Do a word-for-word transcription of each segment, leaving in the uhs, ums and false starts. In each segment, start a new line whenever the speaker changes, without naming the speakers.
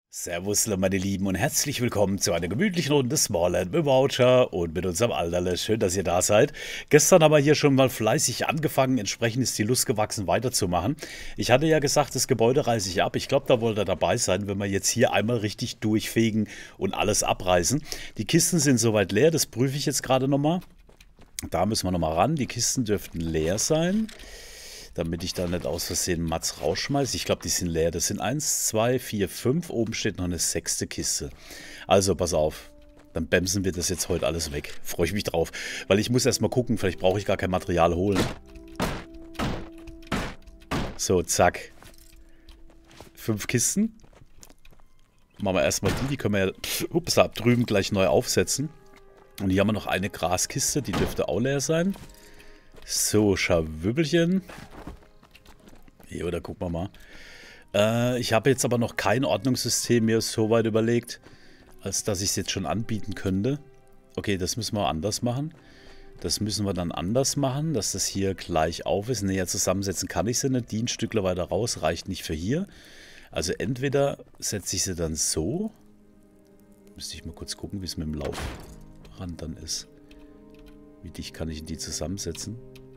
Servus, meine Lieben, und herzlich willkommen zu einer gemütlichen Runde Smallland mit Voucher und mit unserem Alterle. Schön, dass ihr da seid. Gestern haben wir hier schon mal fleißig angefangen. Entsprechend ist die Lust gewachsen, weiterzumachen. Ich hatte ja gesagt, das Gebäude reiße ich ab. Ich glaube, da wollt ihr dabei sein, wenn wir jetzt hier einmal richtig durchfegen und alles abreißen. Die Kisten sind soweit leer, das prüfe ich jetzt gerade nochmal. Da müssen wir nochmal ran. Die Kisten dürften leer sein, damit ich da nicht aus Versehen Mats rausschmeiße. Ich glaube, die sind leer. Das sind eins, zwei, vier, fünf. Oben steht noch eine sechste Kiste. Also, pass auf. Dann bämsen wir das jetzt heute alles weg. Freue ich mich drauf. Weil ich muss erstmal gucken, vielleicht brauche ich gar kein Material holen. So, zack. Fünf Kisten. Machen wir erstmal die. Die können wir ja ups, da drüben gleich neu aufsetzen. Und hier haben wir noch eine Graskiste. Die dürfte auch leer sein. So, Scharwübbelchen. Hier, oder gucken wir mal. Äh, ich habe jetzt aber noch kein Ordnungssystem mir so weit überlegt, als dass ich es jetzt schon anbieten könnte. Okay, das müssen wir anders machen. Das müssen wir dann anders machen, dass das hier gleich auf ist. Näher zusammensetzen kann ich sie nicht. Die ein Stückler weiter raus reicht nicht für hier. Also entweder setze ich sie dann so. Müsste ich mal kurz gucken, wie es mit dem Laufrand dann ist. Wie dicht kann ich die zusammensetzen?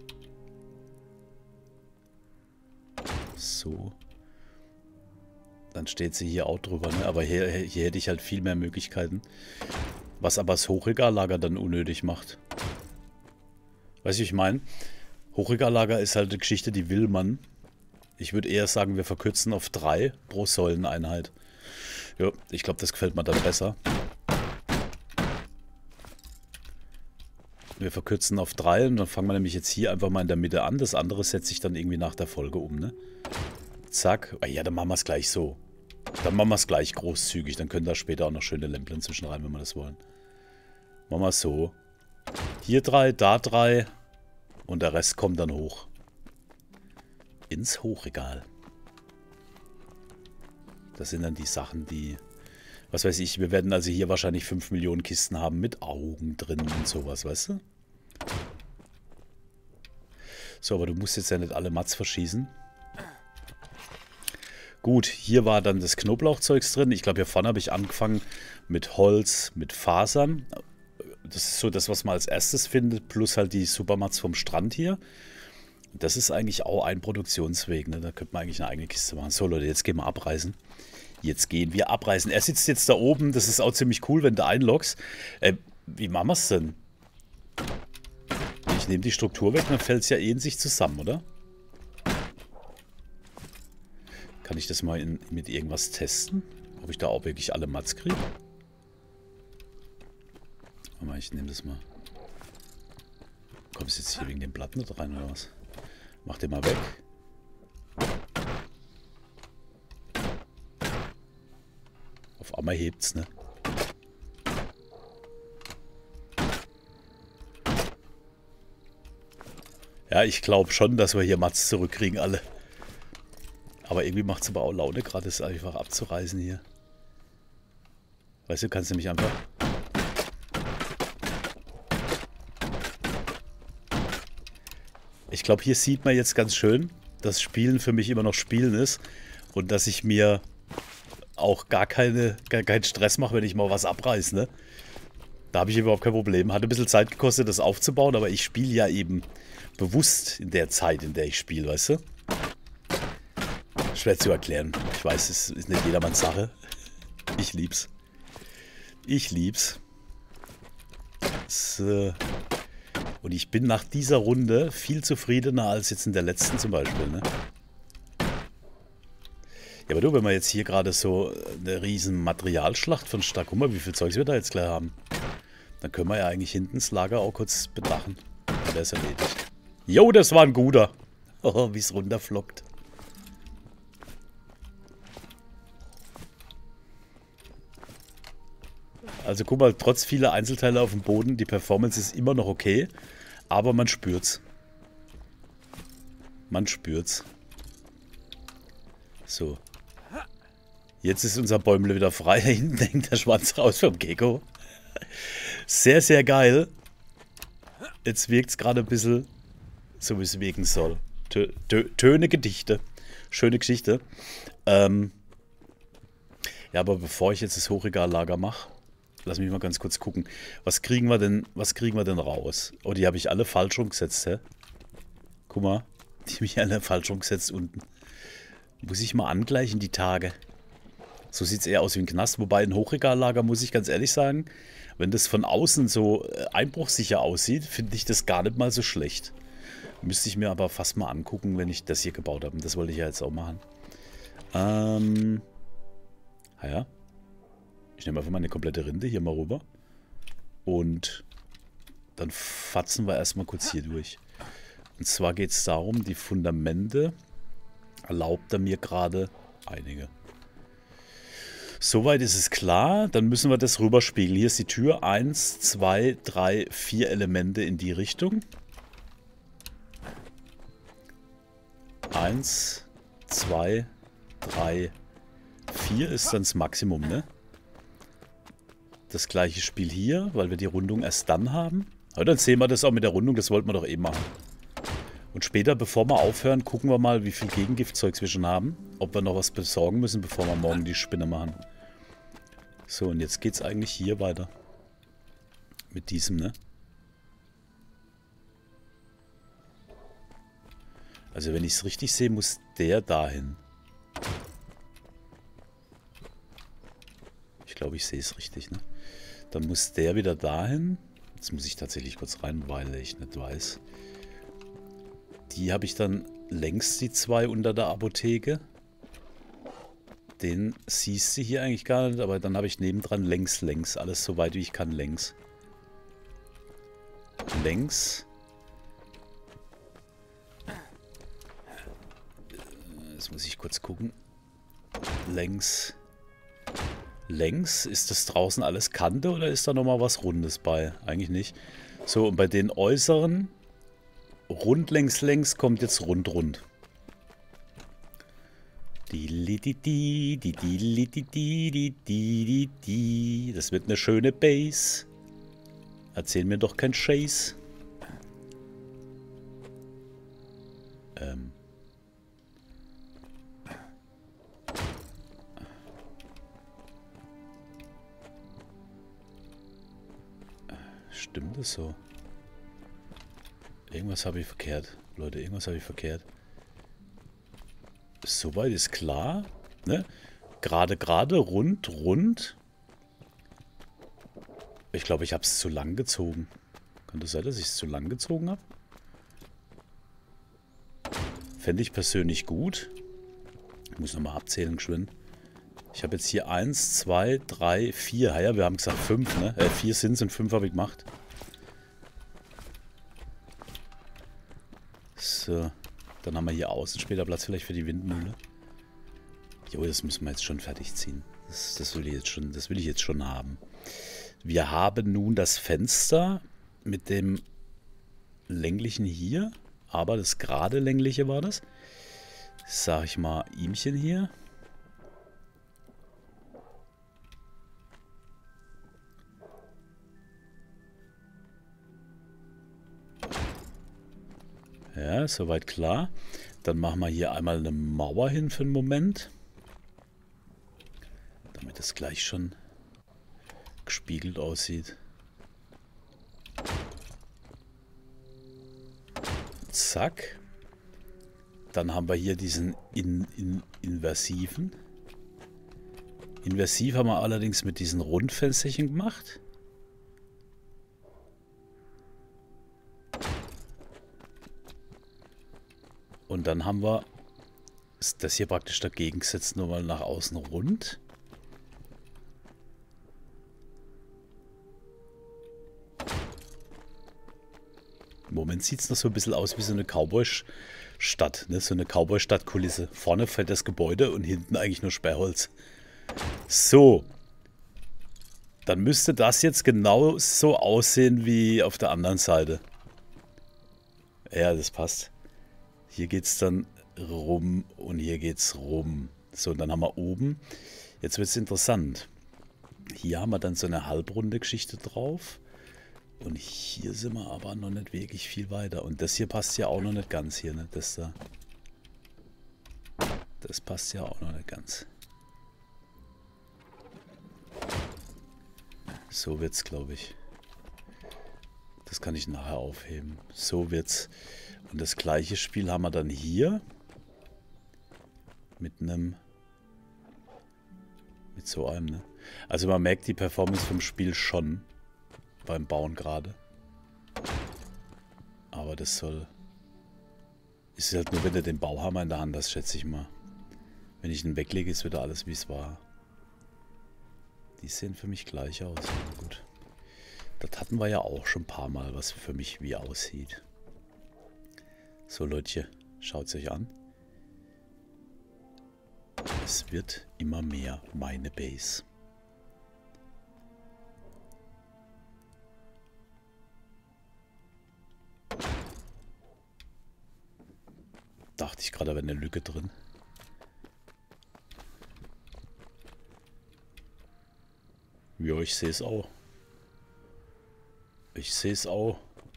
So. Dann steht sie hier auch drüber, ne? Aber hier, hier hätte ich halt viel mehr Möglichkeiten. Was aber das Hochregallager dann unnötig macht. Weißt du, wie ich meine? Hochregallager ist halt eine Geschichte, die will man. Ich würde eher sagen, wir verkürzen auf drei pro Säuleneinheit. Ja, ich glaube, das gefällt mir dann besser. Wir verkürzen auf drei und dann fangen wir nämlich jetzt hier einfach mal in der Mitte an. Das andere setze ich dann irgendwie nach der Folge um, ne? Zack. Ah ja, dann machen wir es gleich so. Dann machen wir es gleich großzügig. Dann können da später auch noch schöne Lämpchen zwischen rein, wenn wir das wollen. Machen wir es so. Hier drei, da drei. Und der Rest kommt dann hoch. Ins Hochregal. Das sind dann die Sachen, die... Was weiß ich, wir werden also hier wahrscheinlich fünf Millionen Kisten haben mit Augen drin und sowas, weißt du? So, aber du musst jetzt ja nicht alle Mats verschießen. Gut, hier war dann das Knoblauchzeugs drin. Ich glaube, hier vorne habe ich angefangen mit Holz, mit Fasern. Das ist so das, was man als erstes findet, plus halt die Supermats vom Strand hier. Das ist eigentlich auch ein Produktionsweg, ne? Da könnte man eigentlich eine eigene Kiste machen. So, Leute, jetzt gehen wir abreißen. Jetzt gehen wir abreißen. Er sitzt jetzt da oben. Das ist auch ziemlich cool, wenn du einloggst. Äh, wie machen wir es denn? Ich nehme die Struktur weg, dann fällt es ja eh in sich zusammen, oder? Kann ich das mal in, mit irgendwas testen? Ob ich da auch wirklich alle Mats kriege? Warte mal, ich nehme das mal. Kommst du jetzt hier wegen dem Blatt nicht rein, oder was? Mach den mal weg. Auf einmal hebt's, ne? Ja, ich glaube schon, dass wir hier Mats zurückkriegen, alle. Aber irgendwie macht es aber auch Laune, gerade es einfach abzureißen hier. Weißt du, kannst nämlich einfach... Ich glaube, hier sieht man jetzt ganz schön, dass Spielen für mich immer noch Spielen ist. Und dass ich mir auch gar, keine, gar keinen Stress mache, wenn ich mal was abreiße, ne? Da habe ich überhaupt kein Problem. Hat ein bisschen Zeit gekostet, das aufzubauen, aber ich spiele ja eben bewusst in der Zeit, in der ich spiele, weißt du? Schwer zu erklären. Ich weiß, es ist nicht jedermanns Sache. Ich lieb's. Ich lieb's. So. Und ich bin nach dieser Runde viel zufriedener als jetzt in der letzten zum Beispiel, ne? Ja, aber du, wenn wir jetzt hier gerade so eine riesen Materialschlacht von Stark, guck mal, wie viel Zeugs wir da jetzt gleich haben. Dann können wir ja eigentlich hinten das Lager auch kurz bedachen. Der ist erledigt. Jo, das war ein guter. Oh, wie es runterflockt. Also guck mal, trotz vieler Einzelteile auf dem Boden, die Performance ist immer noch okay. Aber man spürt's. Man spürt's. So. Jetzt ist unser Bäumle wieder frei. Da hinten hängt der Schwanz raus vom Gecko. Sehr, sehr geil. Jetzt wirkt es gerade ein bisschen so, wie es wirken soll. Tö Tö Töne, Gedichte. Schöne Geschichte. Ähm, Ja, aber bevor ich jetzt das Hochregallager mache, lass mich mal ganz kurz gucken. Was kriegen wir denn, was kriegen wir denn raus? Oh, die habe ich alle falsch rumgesetzt, hä? Guck mal, die habe ich alle falsch rumgesetzt unten. Muss ich mal angleichen, die Tage. So sieht es eher aus wie ein Knast. Wobei ein Hochregallager, muss ich ganz ehrlich sagen, wenn das von außen so einbruchsicher aussieht, finde ich das gar nicht mal so schlecht. Müsste ich mir aber fast mal angucken, wenn ich das hier gebaut habe. Das wollte ich ja jetzt auch machen. Ähm... Naja, ich nehme einfach mal eine komplette Rinde hier mal rüber. Und dann fatzen wir erstmal kurz hier durch. Und zwar geht es darum, die Fundamente erlaubt er mir gerade einige. Soweit ist es klar. Dann müssen wir das rüberspiegeln. Hier ist die Tür. Eins, zwei, drei, vier Elemente in die Richtung. Eins, zwei, drei, vier ist dann das Maximum, ne? Das gleiche Spiel hier, weil wir die Rundung erst dann haben. Aber dann sehen wir das auch mit der Rundung, das wollten wir doch eh machen. Und später, bevor wir aufhören, gucken wir mal, wie viel Gegengiftzeugs wir schon haben. Ob wir noch was besorgen müssen, bevor wir morgen die Spinne machen. So, und jetzt geht's eigentlich hier weiter. Mit diesem, ne? Also wenn ich es richtig sehe, muss der dahin. Ich glaube, ich sehe es richtig, ne? Dann muss der wieder dahin. Jetzt muss ich tatsächlich kurz rein, weil ich nicht weiß. Die habe ich dann längs, die zwei unter der Apotheke. Den siehst du hier eigentlich gar nicht, aber dann habe ich nebendran längs, längs. Alles so weit wie ich kann, längs. Längs. Jetzt muss ich kurz gucken. Längs. Längs, ist das draußen alles Kante oder ist da nochmal was Rundes bei? Eigentlich nicht. So, und bei den äußeren rund, längs, längs kommt jetzt rund, rund. Das wird eine schöne Base. Erzähl mir doch kein Chase. Ähm. Stimmt das so? Irgendwas habe ich verkehrt. Leute, irgendwas habe ich verkehrt. Soweit ist klar. Ne? Gerade, gerade, rund, rund. Ich glaube, ich habe es zu lang gezogen. Kann das sein, dass ich es zu lang gezogen habe? Fände ich persönlich gut. Ich muss nochmal abzählen, geschwind. Ich habe jetzt hier eins, zwei, drei, vier. Ja, wir haben gesagt fünf, ne? Äh, vier sind es und fünf habe ich gemacht. So. Dann haben wir hier außen später Platz vielleicht für die Windmühle. Jo, das müssen wir jetzt schon fertig ziehen. Das, das will ich jetzt schon, das will ich jetzt schon haben. Wir haben nun das Fenster mit dem länglichen hier. Aber das gerade längliche war das. Sag ich mal, ihmchen hier. Ja, soweit klar. Dann machen wir hier einmal eine Mauer hin für einen Moment. Damit es gleich schon gespiegelt aussieht. Zack. Dann haben wir hier diesen in, in, inversiven. Inversiv haben wir allerdings mit diesen Rundfensterchen gemacht. Und dann haben wir das hier praktisch dagegen gesetzt, nur mal nach außen rund. Im Moment sieht es noch so ein bisschen aus wie so eine Cowboy-Stadt, ne? So eine Cowboy-Stadt-Kulisse. Vorne fällt das Gebäude und hinten eigentlich nur Sperrholz. So. Dann müsste das jetzt genau so aussehen wie auf der anderen Seite. Ja, das passt. Hier geht es dann rum und hier geht es rum. So, und dann haben wir oben. Jetzt wird es interessant. Hier haben wir dann so eine halbrunde Geschichte drauf. Und hier sind wir aber noch nicht wirklich viel weiter. Und das hier passt ja auch noch nicht ganz hier, ne? Das da. Das passt ja auch noch nicht ganz. So wird's, glaube ich. Das kann ich nachher aufheben. So wird's. Und das gleiche Spiel haben wir dann hier. Mit einem... Mit so einem, ne? Also man merkt die Performance vom Spiel schon. Beim Bauen gerade. Aber das soll... Ist halt nur, wenn du den Bauhammer in der Hand hast, schätze ich mal. Wenn ich ihn weglege, ist wieder alles, wie es war. Die sehen für mich gleich aus. Aber gut. Das hatten wir ja auch schon ein paar Mal, was für mich wie aussieht. So, Leute, schaut es euch an. Es wird immer mehr meine Base. Dachte ich gerade, da wäre eine Lücke drin. Ja, ich sehe es auch. Ich sehe es auch.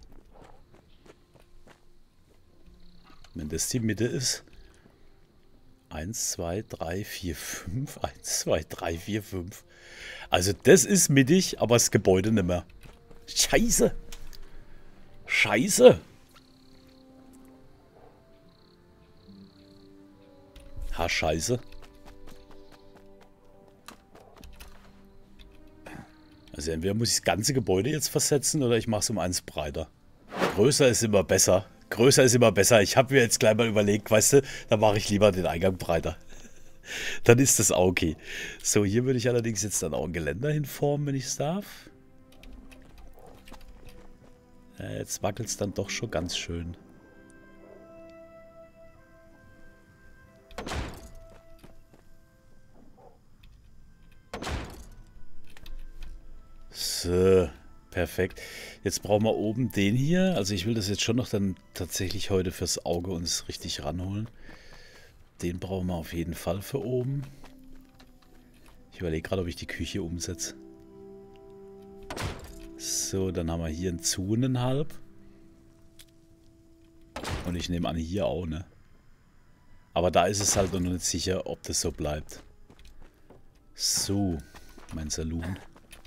Wenn das die Mitte ist. eins, zwei, drei, vier, fünf. eins, zwei, drei, vier, fünf. Also das ist mittig, aber das Gebäude nicht mehr. Scheiße. Scheiße. Ha, scheiße. Also entweder muss ich das ganze Gebäude jetzt versetzen oder ich mache es um eins breiter. Größer ist immer besser. Größer ist immer besser. Ich habe mir jetzt gleich mal überlegt, weißt du, da mache ich lieber den Eingang breiter. Dann ist das auch okay. So, hier würde ich allerdings jetzt dann auch ein Geländer hinformen, wenn ich es darf. Ja, jetzt wackelt es dann doch schon ganz schön. So, perfekt. Jetzt brauchen wir oben den hier. Also ich will das jetzt schon noch dann tatsächlich heute fürs Auge uns richtig ranholen. Den brauchen wir auf jeden Fall für oben. Ich überlege gerade, ob ich die Küche umsetze. So, dann haben wir hier einen zu und einen halb. Und ich nehme an, hier auch, ne? Aber da ist es halt noch nicht sicher, ob das so bleibt. So, mein Saloon.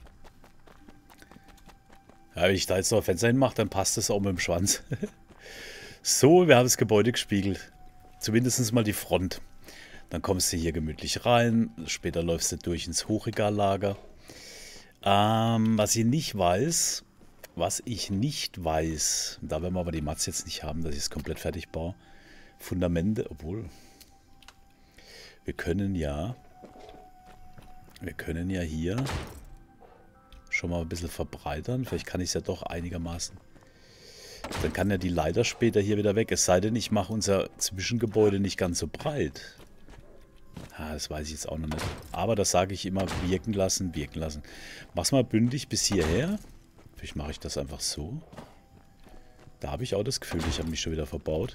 Ja, wenn ich da jetzt noch ein Fenster hinmache, dann passt das auch mit dem Schwanz. So, wir haben das Gebäude gespiegelt. Zumindest mal die Front. Dann kommst du hier gemütlich rein. Später läufst du durch ins Hochregallager. Ähm, was ich nicht weiß, was ich nicht weiß, da werden wir aber die Mats jetzt nicht haben, dass ich es komplett fertig baue. Fundamente, obwohl, wir können ja, wir können ja hier schon mal ein bisschen verbreitern. Vielleicht kann ich es ja doch einigermaßen. Dann kann ja die Leiter später hier wieder weg. Es sei denn, ich mache unser Zwischengebäude nicht ganz so breit. Ah, das weiß ich jetzt auch noch nicht. Aber das sage ich immer, wirken lassen, wirken lassen. Mach's mal bündig bis hierher. Vielleicht mache ich das einfach so. Da habe ich auch das Gefühl, ich habe mich schon wieder verbaut.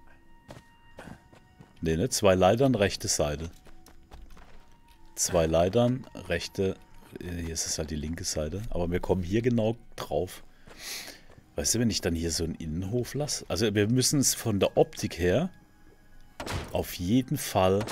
Ne, ne, zwei Leitern, rechte Seite. Zwei Leitern, rechte. Hier ist es halt die linke Seite. Aber wir kommen hier genau drauf. Weißt du, wenn ich dann hier so einen Innenhof lasse? Also wir müssen es von der Optik her auf jeden Fall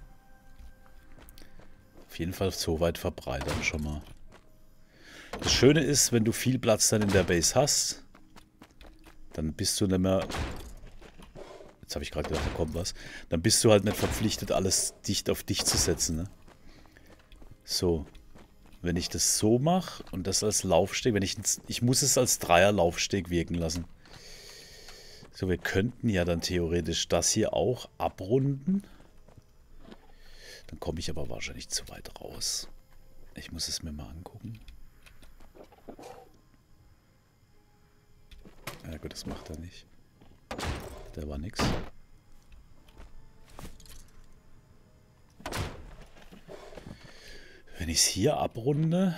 auf jeden Fall so weit verbreitern schon mal. Das Schöne ist, wenn du viel Platz dann in der Base hast, dann bist du nicht mehr... Jetzt habe ich gerade gedacht, da kommt was. Dann bist du halt nicht verpflichtet, alles dicht auf dich zu setzen, ne? So. Wenn ich das so mache und das als Laufsteg, wenn ich, ich muss es als Dreier-Laufsteg wirken lassen. So, wir könnten ja dann theoretisch das hier auch abrunden. Dann komme ich aber wahrscheinlich zu weit raus. Ich muss es mir mal angucken. Ja gut, das macht er nicht. Der war nix. Wenn ich es hier abrunde...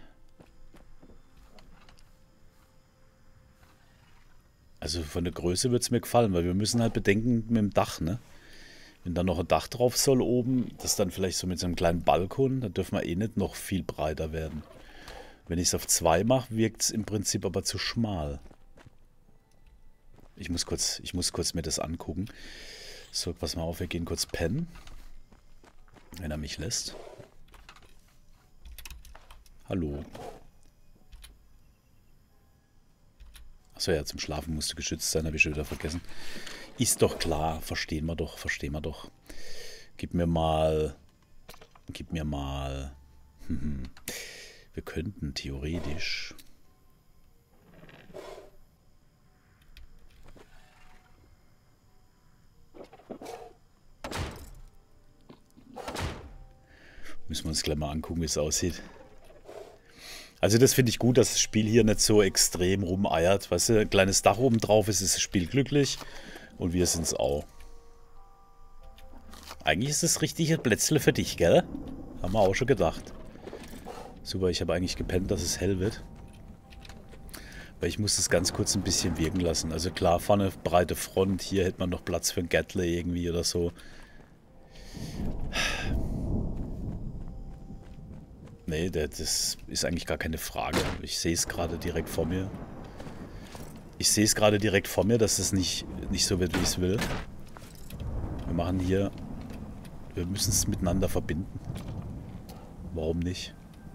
Also von der Größe wird es mir gefallen, weil wir müssen halt bedenken mit dem Dach, ne? Wenn da noch ein Dach drauf soll oben, das dann vielleicht so mit so einem kleinen Balkon, dann dürfen wir eh nicht noch viel breiter werden. Wenn ich es auf zwei mache, wirkt es im Prinzip aber zu schmal. Ich muss kurz, ich muss kurz mir das angucken. So, pass mal auf, wir gehen kurz pennen. Wenn er mich lässt. Hallo. Achso, ja, zum Schlafen musst du geschützt sein, habe ich schon wieder vergessen. Ist doch klar, verstehen wir doch, verstehen wir doch. Gib mir mal... Gib mir mal... Hm, wir könnten theoretisch... Müssen wir uns gleich mal angucken, wie es aussieht. Also das finde ich gut, dass das Spiel hier nicht so extrem rumeiert. Weißt du, ein kleines Dach oben drauf ist, ist das Spiel glücklich. Und wir sind es auch. Eigentlich ist das richtige Plätzle für dich, gell? Haben wir auch schon gedacht. Super, ich habe eigentlich gepennt, dass es hell wird. Weil ich muss das ganz kurz ein bisschen wirken lassen. Also klar, vorne breite Front. Hier hätte man noch Platz für ein Gärtle irgendwie oder so. Nee, das ist eigentlich gar keine Frage. Ich sehe es gerade direkt vor mir. Ich sehe es gerade direkt vor mir, dass es nicht, nicht so wird, wie ich es will. Wir machen hier... Wir müssen es miteinander verbinden. Warum nicht?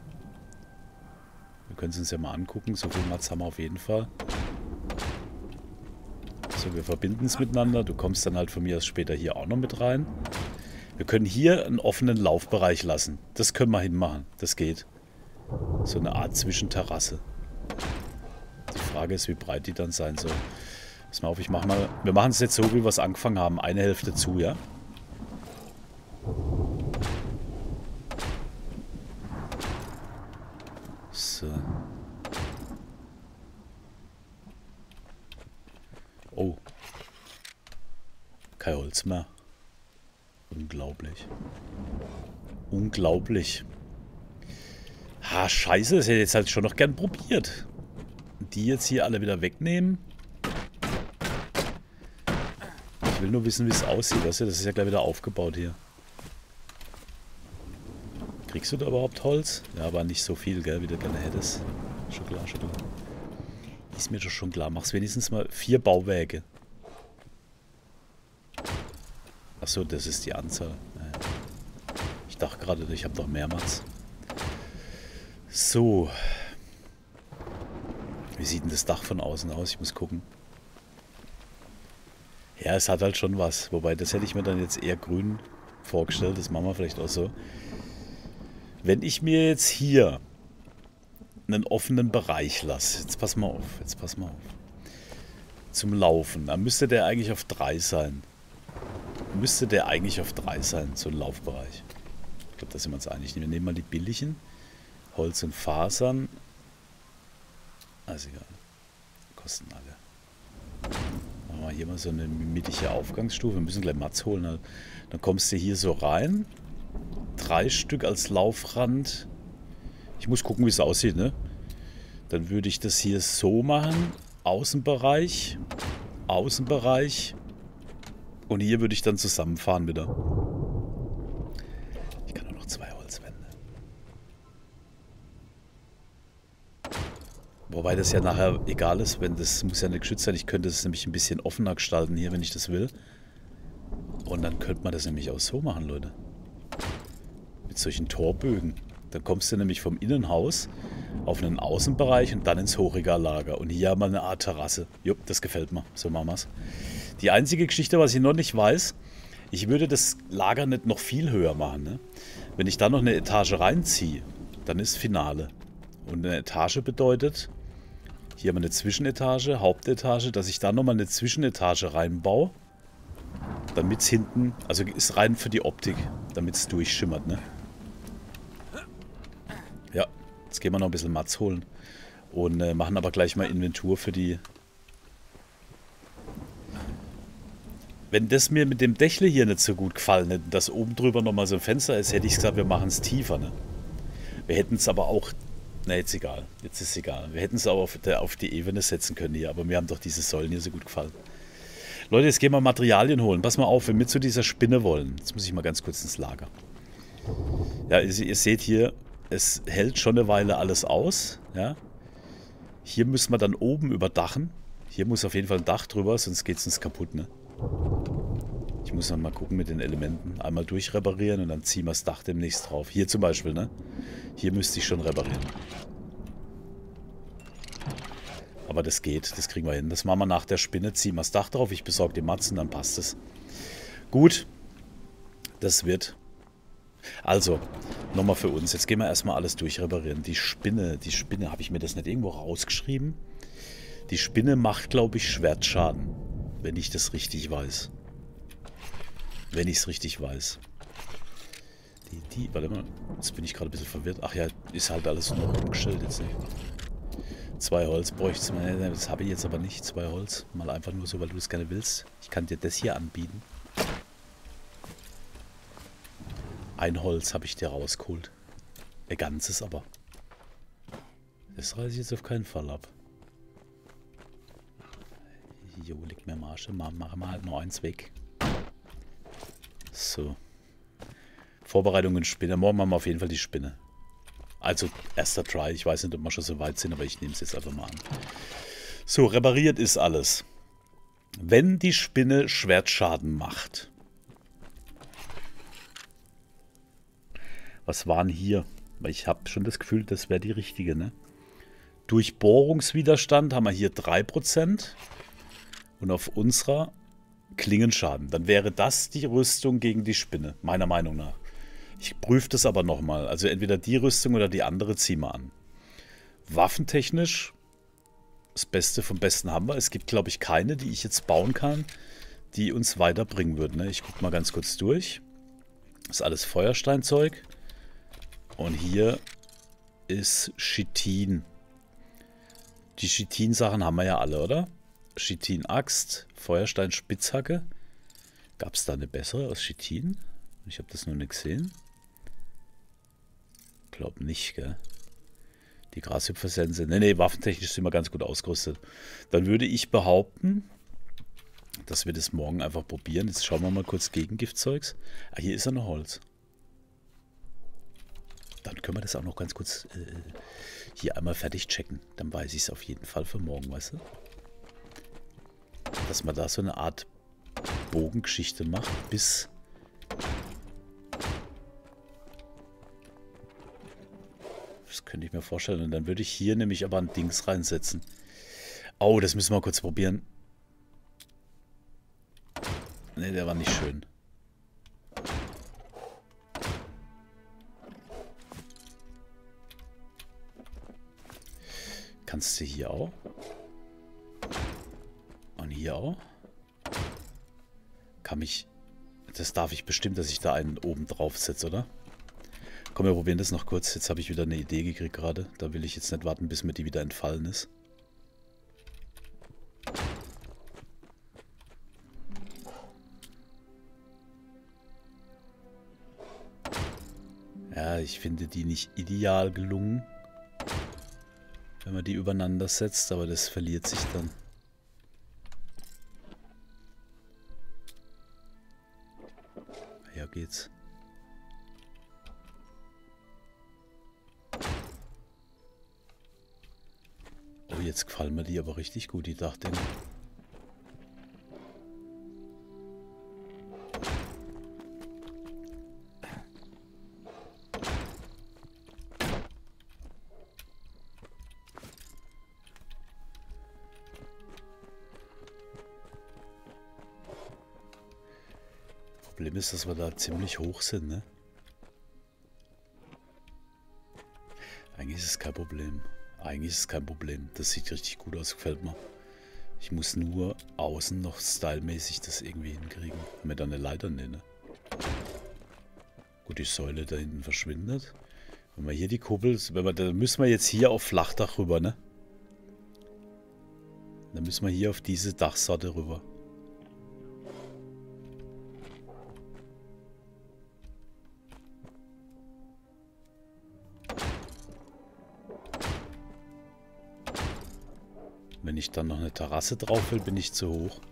Wir können es uns ja mal angucken. So viel Mats haben wir auf jeden Fall. So, wir verbinden es miteinander. Du kommst dann halt von mir aus später hier auch noch mit rein. Wir können hier einen offenen Laufbereich lassen. Das können wir hinmachen. Das geht. So eine Art Zwischenterrasse. Die Frage ist, wie breit die dann sein soll. Pass mal auf, ich mach mal... Wir machen es jetzt so, wie wir es angefangen haben. Eine Hälfte zu, ja? So. Oh. Kein Holz mehr. Unglaublich. Unglaublich. Ha, scheiße, das hätte ich jetzt halt schon noch gern probiert. Die jetzt hier alle wieder wegnehmen. Ich will nur wissen, wie es aussieht. Weißt du? Das ist ja gleich wieder aufgebaut hier. Kriegst du da überhaupt Holz? Ja, aber nicht so viel, gell, wie du gerne hättest. Schon klar, schon klar. Ist mir doch schon klar. Mach's wenigstens mal vier Bauwerke. Achso, das ist die Anzahl. Ich dachte gerade, ich habe doch mehrmals. So. Wie sieht denn das Dach von außen aus? Ich muss gucken. Ja, es hat halt schon was. Wobei, das hätte ich mir dann jetzt eher grün vorgestellt. Das machen wir vielleicht auch so. Wenn ich mir jetzt hier einen offenen Bereich lasse. Jetzt pass mal auf. Jetzt pass mal auf. Zum Laufen. Dann müsste der eigentlich auf drei sein. Müsste der eigentlich auf drei sein, so ein Laufbereich. Ich glaube, da sind wir uns einig. Wir nehmen mal die billigen. Holz und Fasern. Also egal. Kosten alle. Machen wir hier mal so eine mittige Aufgangsstufe. Wir müssen gleich Mats holen. Halt. Dann kommst du hier so rein. Drei Stück als Laufrand. Ich muss gucken, wie es aussieht, ne? Dann würde ich das hier so machen. Außenbereich. Außenbereich. Und hier würde ich dann zusammenfahren wieder. Ich kann auch noch zwei Holzwände. Wobei das ja nachher egal ist, wenn das muss ja nicht geschützt sein. Ich könnte es nämlich ein bisschen offener gestalten hier, wenn ich das will. Und dann könnte man das nämlich auch so machen, Leute. Mit solchen Torbögen. Dann kommst du nämlich vom Innenhaus auf einen Außenbereich und dann ins Hochregallager. Und hier haben wir eine Art Terrasse. Jupp, das gefällt mir. So machen wir es. Die einzige Geschichte, was ich noch nicht weiß, ich würde das Lager nicht noch viel höher machen. Ne? Wenn ich da noch eine Etage reinziehe, dann ist Finale. Und eine Etage bedeutet, hier haben wir eine Zwischenetage, Hauptetage, dass ich da nochmal eine Zwischenetage reinbaue, damit es hinten, also ist rein für die Optik, damit es durchschimmert. Ne? Ja, jetzt gehen wir noch ein bisschen Mats holen und äh, machen aber gleich mal Inventur für die... Wenn das mir mit dem Dächle hier nicht so gut gefallen hätte, dass oben drüber nochmal so ein Fenster ist, hätte ich gesagt, wir machen es tiefer. Ne? Wir hätten es aber auch... Na, jetzt egal. Jetzt ist es egal. Wir hätten es auch auf, der, auf die Ebene setzen können hier, aber mir haben doch diese Säulen hier so gut gefallen. Leute, jetzt gehen wir Materialien holen. Pass mal auf, wenn wir zu dieser Spinne wollen. Jetzt muss ich mal ganz kurz ins Lager. Ja, ihr, ihr seht hier, es hält schon eine Weile alles aus. Ja? Hier müssen wir dann oben überdachen. Hier muss auf jeden Fall ein Dach drüber, sonst geht es uns kaputt. Ne? Ich muss dann mal gucken mit den Elementen. Einmal durchreparieren und dann ziehen wir das Dach demnächst drauf. Hier zum Beispiel, ne? Hier müsste ich schon reparieren. Aber das geht, das kriegen wir hin. Das machen wir nach der Spinne, ziehen wir das Dach drauf, ich besorge die Matzen, dann passt es. Gut, das wird. Also, nochmal für uns. Jetzt gehen wir erstmal alles durchreparieren. Die Spinne, die Spinne, habe ich mir das nicht irgendwo rausgeschrieben? Die Spinne macht, glaube ich, Schwertschaden. Wenn ich das richtig weiß. Wenn ich es richtig weiß. Die, die, warte mal, jetzt bin ich gerade ein bisschen verwirrt. Ach ja, ist halt alles nur umgestellt jetzt nicht. Zwei Holz bräuchte ich. Das habe ich jetzt aber nicht. Zwei Holz. Mal einfach nur so, weil du es gerne willst. Ich kann dir das hier anbieten. Ein Holz habe ich dir rausgeholt. Ein ganzes aber. Das reiße ich jetzt auf keinen Fall ab. Jo, leg mir Marsche. Machen wir halt nur eins weg. So. Vorbereitungen Spinne. Morgen machen wir auf jeden Fall die Spinne. Also, erster Try. Ich weiß nicht, ob wir schon so weit sind, aber ich nehme es jetzt einfach mal an. So, repariert ist alles. Wenn die Spinne Schwertschaden macht. Was waren hier? Weil ich habe schon das Gefühl, das wäre die richtige, ne? Durchbohrungswiderstand haben wir hier drei Prozent. Und auf unserer Klingenschaden. Dann wäre das die Rüstung gegen die Spinne, meiner Meinung nach. Ich prüfe das aber nochmal. Also entweder die Rüstung oder die andere ziehen wir an. Waffentechnisch, das Beste vom Besten haben wir. Es gibt, glaube ich, keine, die ich jetzt bauen kann, die uns weiterbringen würden. Ne? Ich gucke mal ganz kurz durch. Das ist alles Feuersteinzeug. Und hier ist Chitin. Die Chitin-Sachen haben wir ja alle, oder? Chitin-Axt, Feuerstein-Spitzhacke. Gab es da eine bessere aus Chitin? Ich habe das nur nicht gesehen. Glaub nicht, gell? Die Grashüpfersense. Ne, ne, waffentechnisch sind wir ganz gut ausgerüstet. Dann würde ich behaupten, dass wir das morgen einfach probieren. Jetzt schauen wir mal kurz gegen Giftzeugs. Ah, hier ist ja noch Holz. Dann können wir das auch noch ganz kurz äh, hier einmal fertig checken. Dann weiß ich es auf jeden Fall für morgen, weißt du? Dass man da so eine Art Bogengeschichte macht, bis... Das könnte ich mir vorstellen. Und dann würde ich hier nämlich aber ein Dings reinsetzen. Oh, das müssen wir kurz probieren. Ne, der war nicht schön. Kannst du hier auch? Und hier auch? Kann mich... Das darf ich bestimmt, dass ich da einen oben drauf setze, oder? Komm, wir probieren das noch kurz. Jetzt habe ich wieder eine Idee gekriegt gerade. Da will ich jetzt nicht warten, bis mir die wieder entfallen ist. Ja, ich finde die nicht ideal gelungen, wenn man die übereinander setzt, aber das verliert sich dann. Ja, geht's. Oh, jetzt gefallen mir die aber richtig gut, die Dachdinger. Problem ist, dass wir da ziemlich hoch sind, ne? Eigentlich ist es kein Problem. Eigentlich ist es kein Problem. Das sieht richtig gut aus, gefällt mir. Ich muss nur außen noch stylmäßig das irgendwie hinkriegen. Mir dann eine Leiter nenne. Gut, die Säule da hinten verschwindet. Wenn wir hier die Kuppel... Wenn wir, dann müssen wir jetzt hier auf Flachdach rüber, ne? Dann müssen wir hier auf diese Dachsorte rüber. Wenn ich dann noch eine Terrasse drauf will, bin ich zu hoch.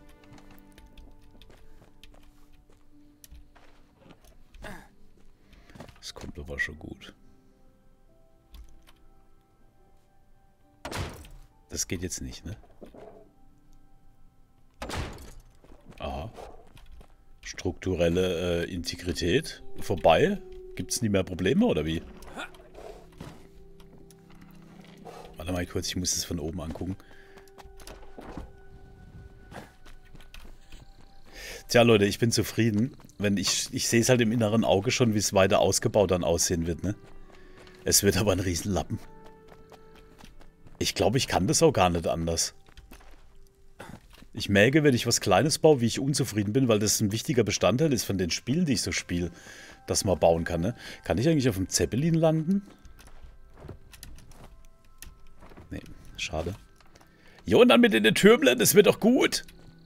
Das kommt aber schon gut. Das geht jetzt nicht, ne? Aha. Strukturelle äh, Integrität. Vorbei? Gibt es nie mehr Probleme, oder wie? Warte mal kurz, ich muss es von oben angucken. Tja, Leute, ich bin zufrieden. Wenn ich, ich sehe es halt im inneren Auge schon, wie es weiter ausgebaut dann aussehen wird, ne? Es wird aber ein Riesenlappen. Ich glaube, ich kann das auch gar nicht anders. Ich merke, wenn ich was Kleines baue, wie ich unzufrieden bin, weil das ein wichtiger Bestandteil ist von den Spielen, die ich so spiele, dass man bauen kann, ne? Kann ich eigentlich auf dem Zeppelin landen? Nee, schade. Jo, und dann mit in den Türmlen, das wird doch gut.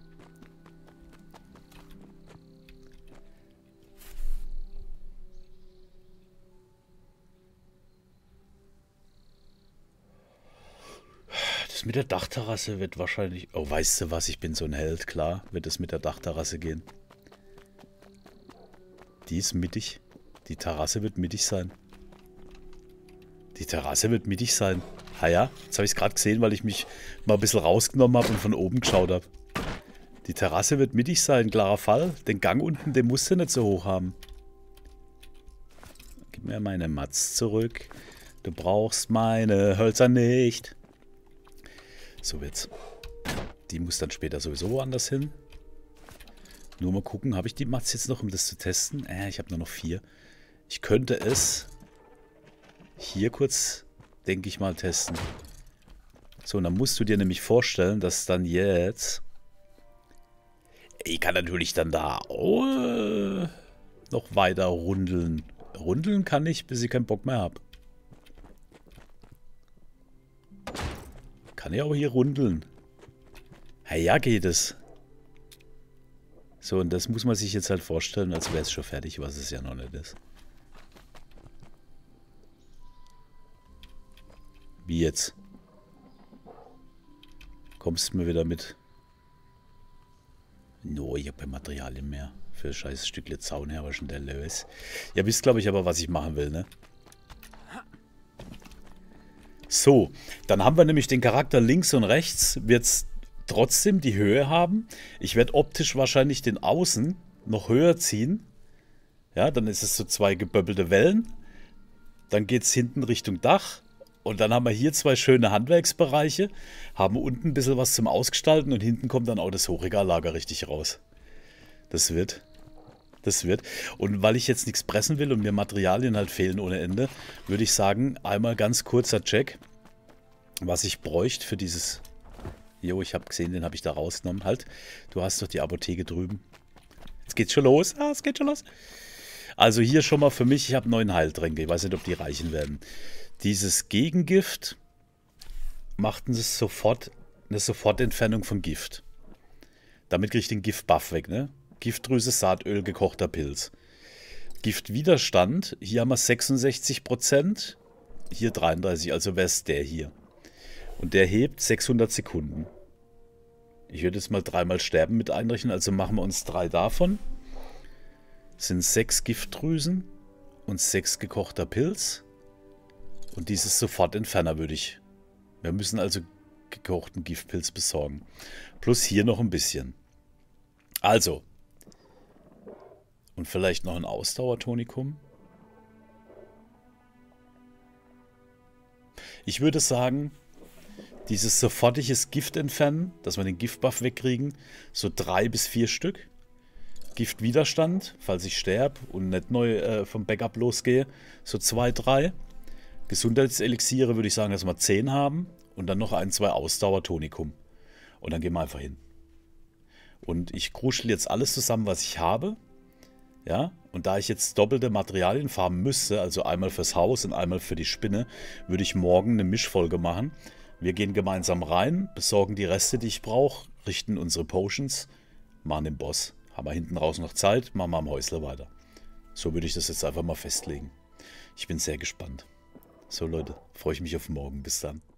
Das mit der Dachterrasse wird wahrscheinlich... Oh, weißt du was? Ich bin so ein Held. Klar wird es mit der Dachterrasse gehen. Die ist mittig. Die Terrasse wird mittig sein. Die Terrasse wird mittig sein. Ha ja, jetzt habe ich es gerade gesehen, weil ich mich mal ein bisschen rausgenommen habe und von oben geschaut habe. Die Terrasse wird mittig sein, klarer Fall. Den Gang unten, den musst du nicht so hoch haben. Gib mir meine Mats zurück. Du brauchst meine Hölzer nicht. So wird's. Die muss dann später sowieso woanders hin. Nur mal gucken, habe ich die Mats jetzt noch, um das zu testen? Äh, ich habe nur noch vier. Ich könnte es hier kurz, denke ich mal, testen. So, und dann musst du dir nämlich vorstellen, dass dann jetzt... Ich kann natürlich dann da auch äh, noch weiter rundeln. Rundeln kann ich, bis ich keinen Bock mehr habe. Kann ich auch hier rundeln. Ja, ja, geht es. So, und das muss man sich jetzt halt vorstellen, als wäre es schon fertig, was es ja noch nicht ist. Wie jetzt? Kommst du mir wieder mit? No, ich habe kein Materialien mehr. Für ein scheiß Stückle Zaun her, aber schon der Lös. Ja, wisst, glaube ich, aber, was ich machen will, ne? So, dann haben wir nämlich den Charakter links und rechts. Wird es trotzdem die Höhe haben. Ich werde optisch wahrscheinlich den Außen noch höher ziehen. Ja, dann ist es so zwei geböppelte Wellen. Dann geht es hinten Richtung Dach. Und dann haben wir hier zwei schöne Handwerksbereiche. Haben unten ein bisschen was zum Ausgestalten. Und hinten kommt dann auch das Hochregallager richtig raus. Das wird... Das wird. Und weil ich jetzt nichts pressen will und mir Materialien halt fehlen ohne Ende, würde ich sagen, einmal ganz kurzer Check, was ich bräuchte für dieses... Jo, ich habe gesehen, den habe ich da rausgenommen. Halt, du hast doch die Apotheke drüben. Jetzt geht's schon los. Ah, es geht schon los. Also hier schon mal für mich, ich habe neun Heiltränke. Ich weiß nicht, ob die reichen werden. Dieses Gegengift macht eine, sofort, eine Sofortentfernung von Gift. Damit kriege ich den Giftbuff weg, ne? Giftdrüse, Saatöl, gekochter Pilz. Giftwiderstand, hier haben wir sechsundsechzig Prozent, hier dreiunddreißig, also wäre es der hier. Und der hebt sechshundert Sekunden. Ich würde jetzt mal dreimal sterben mit einrechnen, also machen wir uns drei davon. Das sind sechs Giftdrüsen und sechs gekochter Pilz. Und dieses Sofortentferner würde ich. Wir müssen also gekochten Giftpilz besorgen. Plus hier noch ein bisschen. Also. Und vielleicht noch ein Ausdauertonikum. Ich würde sagen, dieses sofortiges Gift entfernen, dass wir den Giftbuff wegkriegen, so drei bis vier Stück. Giftwiderstand, falls ich sterbe und nicht neu äh, vom Backup losgehe, so zwei, drei. Gesundheitselixiere würde ich sagen, dass wir zehn haben. Und dann noch ein, zwei Ausdauertonikum. Und dann gehen wir einfach hin. Und ich kruschel jetzt alles zusammen, was ich habe. Ja, und da ich jetzt doppelte Materialien farmen müsste, also einmal fürs Haus und einmal für die Spinne, würde ich morgen eine Mischfolge machen. Wir gehen gemeinsam rein, besorgen die Reste, die ich brauche, richten unsere Potions, machen den Boss. Haben wir hinten raus noch Zeit, machen wir am Häusle weiter. So würde ich das jetzt einfach mal festlegen. Ich bin sehr gespannt. So Leute, freue ich mich auf morgen. Bis dann.